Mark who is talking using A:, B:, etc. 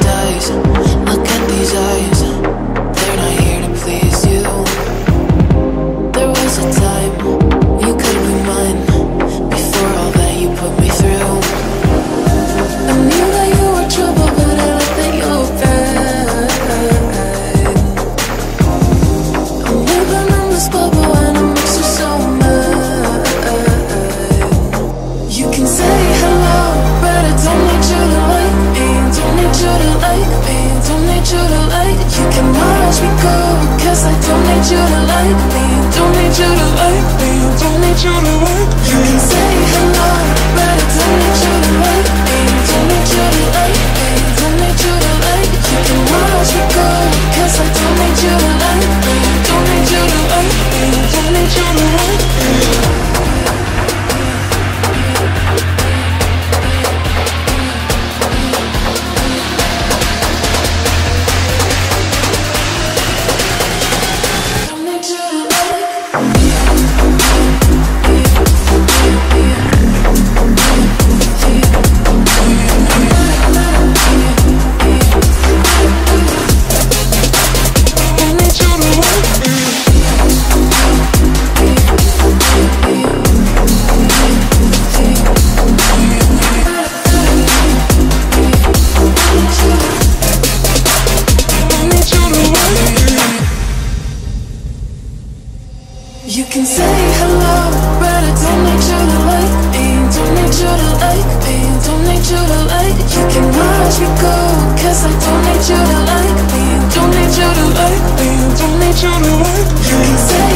A: dies. Look at these eyes, they're not here to please you. There was a time you could be mine, before all that you put me through. I knew that you were trouble, but I like that you were bad. I'm living in this bubble and it makes you so mad. You can say hello, but I don't need you to like me. Don't need you to like me. Don't need you to like. You can watch me go, cause I don't need you to like me. Don't need you to like me. Don't need you to like me. You can say hello, but I don't need you to like me. Don't need you to like me. Don't need you to like. You can watch me go, cause I don't need you to like me. Don't need you to like me. Don't need you to like me. You can say hello, but I don't need you to like me. Don't need you to like me. Don't need you to like. You can watch me go, cause I don't need you to like me. Don't need you to like me. Don't need you to like. You can say